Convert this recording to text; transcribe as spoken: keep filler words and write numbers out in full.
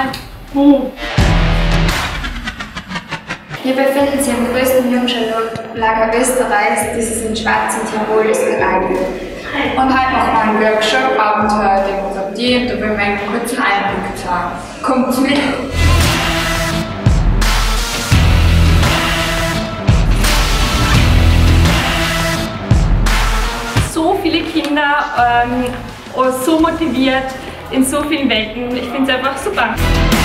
Wo? Wir befinden uns im größten Jungscharlager Österreichs, dieses in Schwarzen Tirol, Österreich. Und heute machen wir einen Workshop Abenteuer Demokratie und da will wir einen kurzen Einblick zeigen. Kommt mit! So viele Kinder, ähm, so motiviert in so vielen Welten. Ich finde es einfach super.